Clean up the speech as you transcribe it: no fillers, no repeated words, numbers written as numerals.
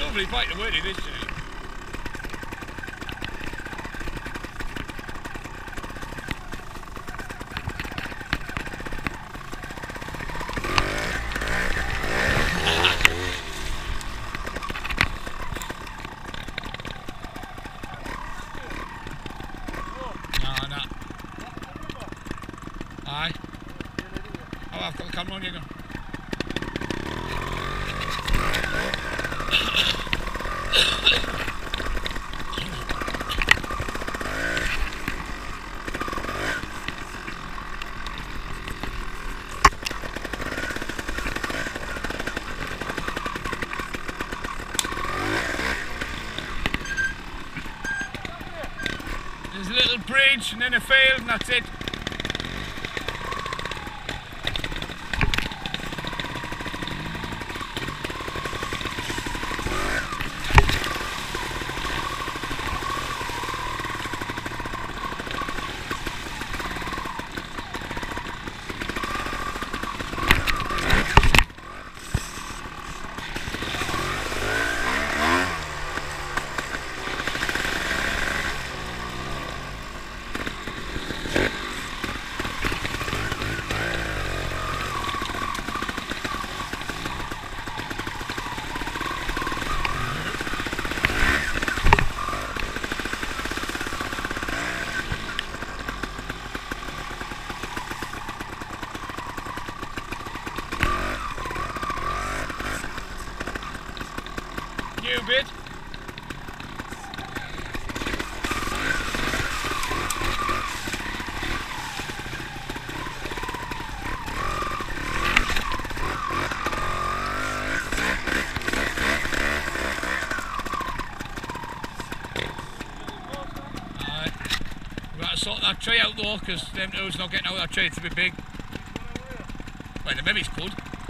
lovely bike to work in, isn't it? Aye. Oh, I've got the camera on you now. There's a little bridge and then a field and that's it. New bit. We've got to sort that tree out though, because them two's not getting out of that tree, it's a bit big. Well, the maybe it's good.